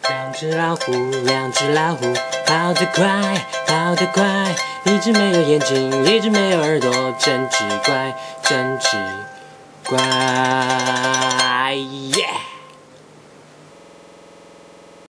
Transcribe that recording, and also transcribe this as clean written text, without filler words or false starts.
两只老虎，两只老虎，跑得快，跑得快。一只没有眼睛，一只没有耳朵，真奇怪，真奇怪。